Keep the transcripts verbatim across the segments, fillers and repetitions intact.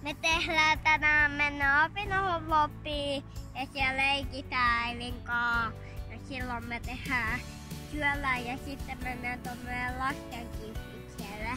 Me tehdään tänään mennä opinnohon-loppiin ja siellä leikitään äidin kanssa. Ja silloin me tehdään syödään ja sitten mennään tuonne lasten kimppikselle.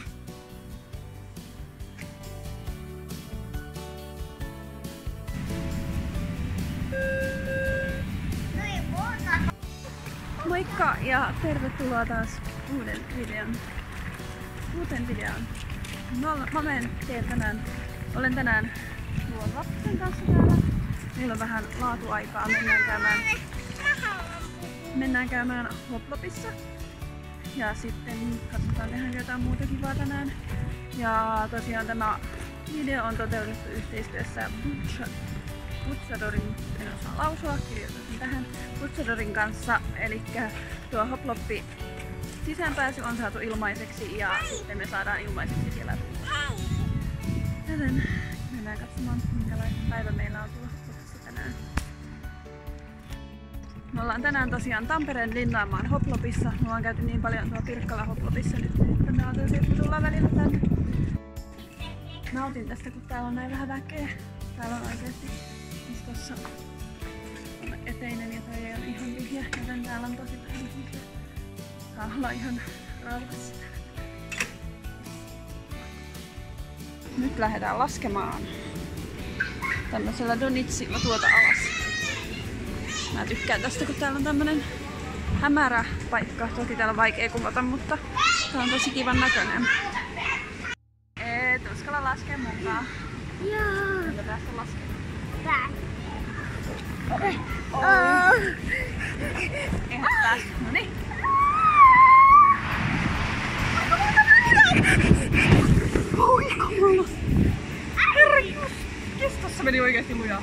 Moikka ja tervetuloa taas uuden videon. Uuteen videoon. Mä, mä menen teen tänään, olen tänään tuon lapsen kanssa täällä. Meillä on vähän laatuaikaa. Mennään käymään, mennään käymään Hoplopissa. Ja sitten katsotaan tehdä jotain muuta kivaa tänään. Ja tosiaan tämä video on toteutettu yhteistyössä Butchadorin, en osaa lausua, kirjoitan tähän Butchadorin kanssa. Eli tuo Hoploppi sisäänpääsy on saatu ilmaiseksi ja sitten me saadaan ilmaiseksi siellä. Joten mennään katsomaan, minkälainen päivä meillä on tuossa Hoplopissa tänään. Me ollaan tänään tosiaan Tampereen Linnanmaan Hoplopissa. Me ollaan käyty niin paljon tuolla Pirkkala Hoplopissa nyt, että me ajateltiin, että me tullaan välillä tänne. Nautin tästä, kun täällä on näin vähän väkeä. Täällä on oikeesti tossa on eteinen ja toi ei ole ihan tyhjä, joten täällä on tosi vähän ihmisiä. Saa olla ihan rauhassa. Nyt lähdetään laskemaan tämmöisellä donitsilla tuota alas. Mä tykkään tästä, kun täällä on tämmönen hämärä paikka. Toki täällä on vaikea kuvata, mutta tää on tosi kivan näköinen. Et uskalla laskea mukaan. Joo. Enkä päästä laskemaan. Tää. Oh. Eihän päästä. Noniin. Oi, kamala! Herra, kestossa meni oikeesti lujaa.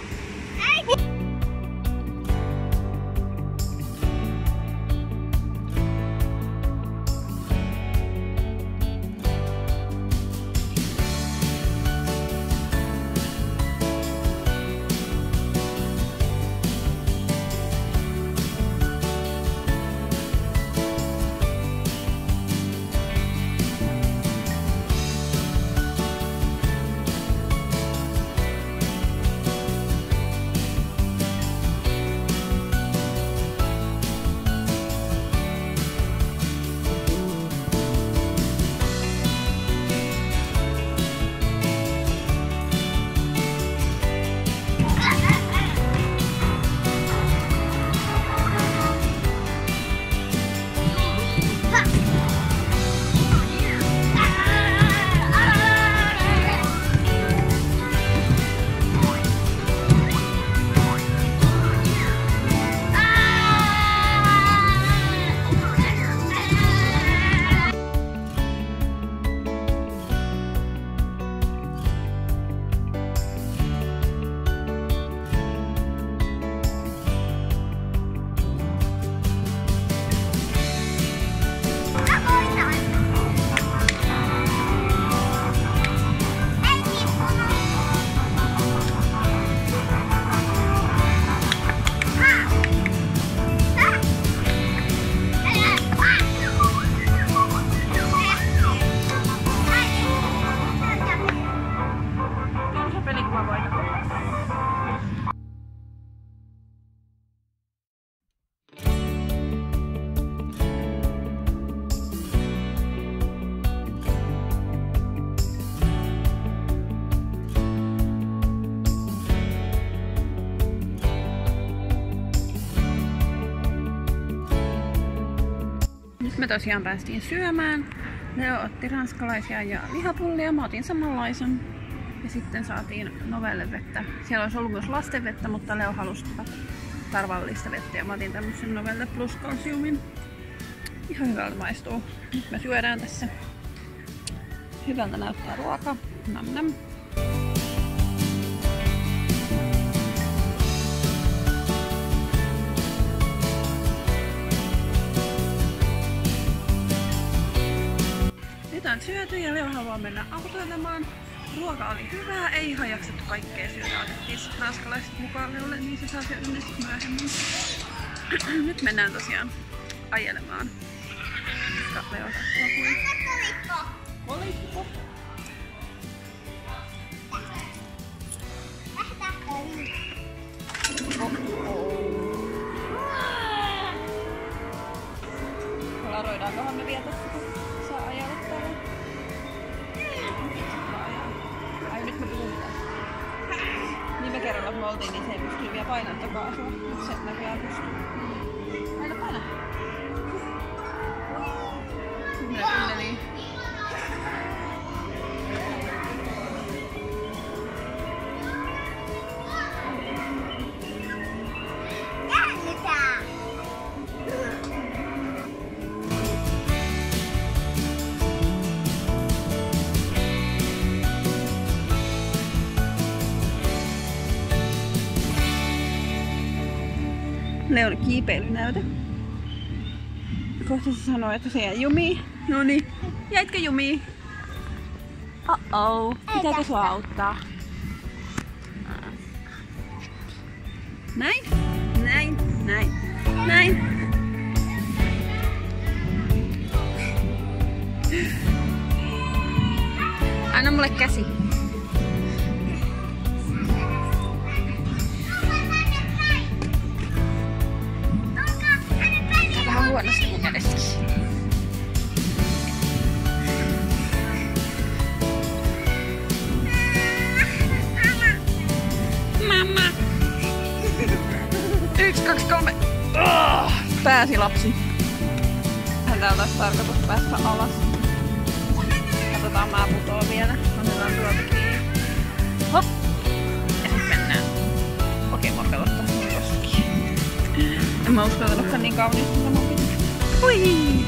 Me tosiaan päästiin syömään. Leo otti ranskalaisia ja lihapullia. Mä otin samanlaisen. Ja sitten saatiin Novelle vettä. Siellä olisi ollut myös lastenvettä, mutta Leo halusi tarvallista vettä. Ja mä otin tämmösen Novelle Plus Calciumin. Ihan hyvältä maistuu. Nyt me syödään tässä. Hyvältä näyttää ruoka. Nam nam. On syöty ja Leo haluaa mennä autoilemaan. Ruoka oli hyvää, ei ihan jaksettu kaikkea syödä. Otettiin ranskalaiset mukaan Leolle, niin se saa syödä ne sitten myöhemmin. Nyt mennään tosiaan ajelemaan. Leo kolikko. Kolikko. Varoidaankohan me vielä tässä, kun saa ajalla täällä? Ai nyt me puhun mitään. Viime kerralla kun me oltiin, niin se ei pystyy vielä painamaan tätä kaasua. Nyt se näköjään pystyy. Aina paina. Minä kynneliin. Leon kiipeilynäyte. Kohta se sanoo, että se jäi jumiin. Noniin. Jäitkö jumiin? Oh-oh. Pitääkö sua auttaa? Näin. Näin. Näin. Näin. Anna mulle käsi. Huonosti mun kädessäkin. Mamma! Yksi, kaksi, kolme. Oh, pääsi lapsi. Hän täältä olisi tarkoitus päästä alas. Katsotaan, mä putoon vielä. Otetaan tuolta kiinni. Hop! Ja sit mennään. Okei, mä pelottaa mun jossakin. En mä uskaltanutkaan niin kauniisti samaan pitää. Hui!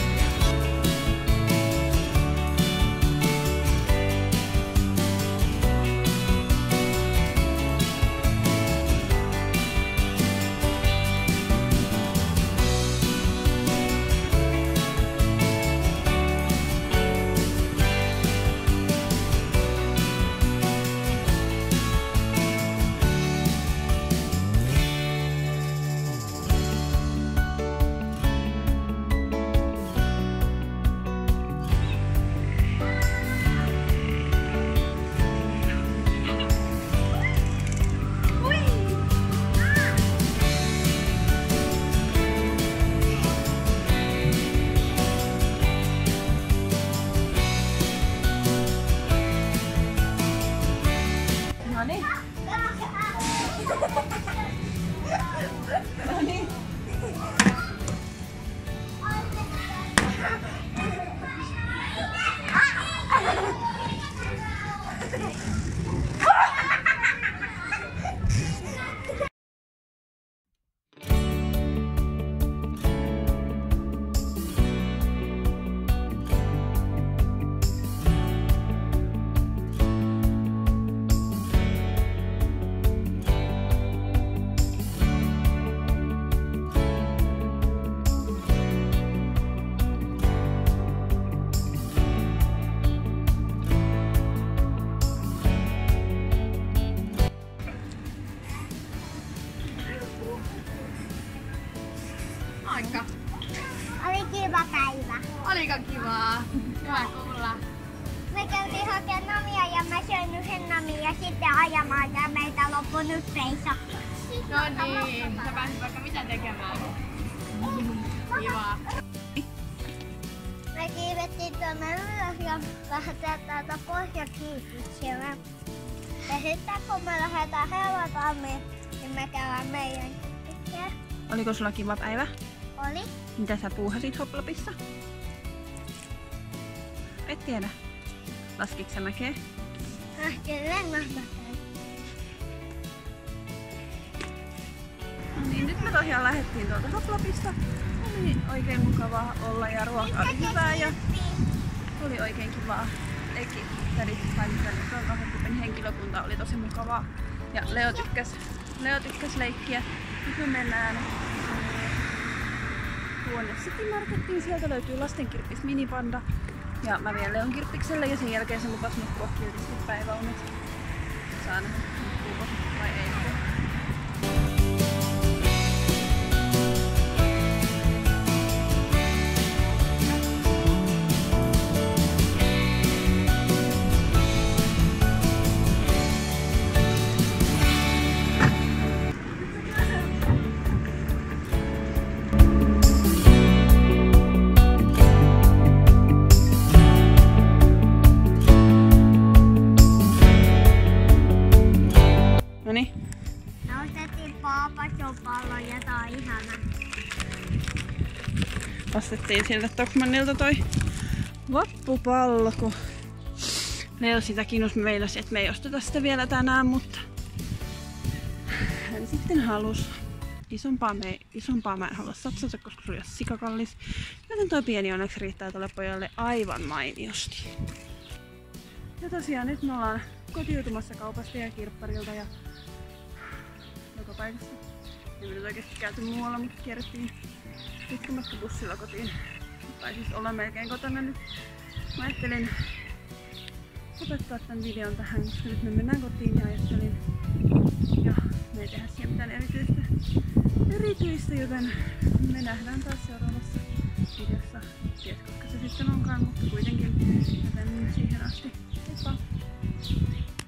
Moikka! Oli kiva päivä. Oliko kivaa? Hyvä kuulla. Me käytiin hakemaan namia ja mä söin yhden namin ja sitten ajamaan ja meitä loppui nyt peisa. No niin, sä pääsit vaikka mitä tekemään. Kivaa. Me kiivettiin tuonne ylös ja lähdetään täältä pois ja kiipitsimme. Ja sitten kun me lähdetään helvatammiin, niin me käydään meidän kiippitsiä. Oliko sulla kiva päivä? Oli. Mitä sä puuhasit Hoplopissa? Et tiedä. Laskitko sä mäkeä? Lähtiin lennahtamaan. No niin, nyt me tosiaan lähdettiin tuolta Hoplopista. Oli oikein mukavaa olla ja ruoka oli hyvää ja oli oikein kivaa. Eki, tädit, kaikki tuon henkilökunta oli tosi mukavaa. Ja Leo tykkäs, Leo tykkäs leikkiä. Nyt me mennään tuonne City Markettiin. Sieltä löytyy lastenkirppis minipanda. Ja mä vien Leon kirppikselle ja sen jälkeen se lupas nukkua kiltisti päiväunet. Saa nähdä, nukkuuko vai ei. ostettiin sieltä Tokmannilta toi vappupallo, kun Leo sitä kiinnosti. Me meinasi, että me ei osteta sitä vielä tänään, mutta hän sitten halusi. Isompaa, me, isompaa mä en halua satsata, koska se on sikakallis. Joten toi pieni onneksi riittää tuolle pojalle aivan mainiosti. Ja tosiaan nyt me ollaan kotiutumassa kaupasta ja kirpparilta ja joka paikasta. Ei me nyt oikeesti käyty muualla, mutta kierrettiin pitkämättä bussilla kotiin. Tai siis ollaan melkein kotona nyt. Mä ajattelin lopettaa tän videon tähän, koska nyt me mennään kotiin ja ajattelin. Ja me ei tehdä siihen mitään erityistä, erityistä, joten me nähdään taas seuraavassa videossa. Ties koska se sitten onkaan, mutta kuitenkin. Joten siihen asti. Heippa!